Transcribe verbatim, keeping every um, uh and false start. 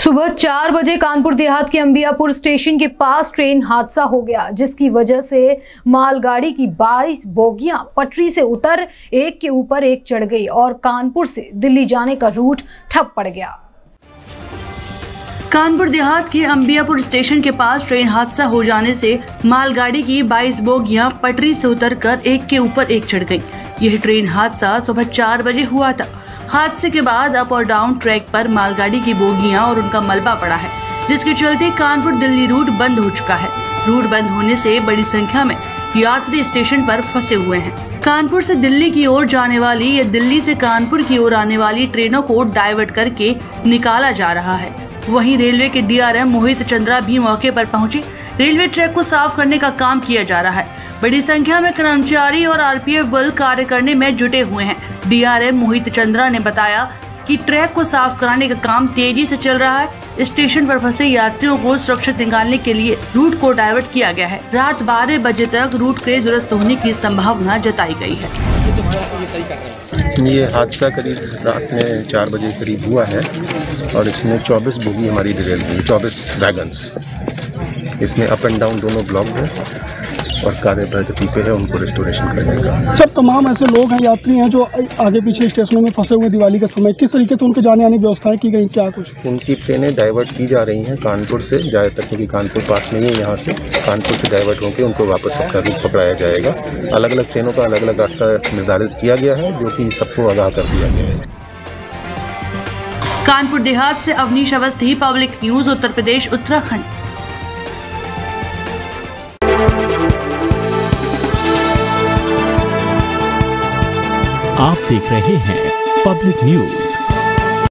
सुबह चार बजे कानपुर देहात के अंबियापुर स्टेशन के पास ट्रेन हादसा हो गया, जिसकी वजह से मालगाड़ी की बाईस बोगियां पटरी से उतर एक के ऊपर एक चढ़ गई और कानपुर से दिल्ली जाने का रूट ठप पड़ गया। कानपुर देहात के अंबियापुर स्टेशन के पास ट्रेन हादसा हो जाने से मालगाड़ी की बाईस बोगियां पटरी से उतरकर एक के ऊपर एक चढ़ गई। यह ट्रेन हादसा सुबह चार बजे हुआ था। हादसे के बाद अप और डाउन ट्रैक पर मालगाड़ी की बोगियां और उनका मलबा पड़ा है, जिसके चलते कानपुर दिल्ली रूट बंद हो चुका है। रूट बंद होने से बड़ी संख्या में यात्री स्टेशन पर फंसे हुए हैं। कानपुर से दिल्ली की ओर जाने वाली या दिल्ली से कानपुर की ओर आने वाली ट्रेनों को डाइवर्ट करके निकाला जा रहा है। वहीं रेलवे के D R M Mohit Chandra भी मौके पर पहुंचे। रेलवे ट्रैक को साफ करने का काम किया जा रहा है। बड़ी संख्या में कर्मचारी और आर पी एफ बल कार्य करने में जुटे हुए हैं। D R M Mohit Chandra ने बताया कि ट्रैक को साफ कराने का काम तेजी से चल रहा है। स्टेशन पर फंसे यात्रियों को सुरक्षित निकालने के लिए रूट को डाइवर्ट किया गया है। रात बारह बजे तक रूट के दुरुस्त होने की संभावना जताई गई है। ये हादसा करीब रात में चार बजे करीब हुआ है और इसमें चौबीस बोगी हमारी डिटेल हुई, चौबीस वैगन्स। इसमें अप एंड डाउन दोनों ब्लॉक है और कार्यप्रगति पे है उनको रिस्टोरेशन करने का। सब तमाम ऐसे लोग हैं, यात्री हैं जो आगे पीछे स्टेशनों में फंसे हुए दिवाली के समय, किस तरीके से उनके जाने आने की व्यवस्थाएं की गई, क्या कुछ? उनकी ट्रेनें डाइवर्ट की जा रही हैं कानपुर से, ज़्यादातर क्योंकि कानपुर पास नहीं है यहाँ से। कानपुर से डाइवर्ट होकर उनको वापस अपना रूट पकड़ाया जाएगा। अलग अलग ट्रेनों का अलग अलग रास्ता निर्धारित किया गया है, जो कि सबको आगाह कर दिया गया है। कानपुर देहात से अवनीश अवस्थी, पब्लिक न्यूज, उत्तर प्रदेश, उत्तराखंड। आप देख रहे हैं पब्लिक न्यूज।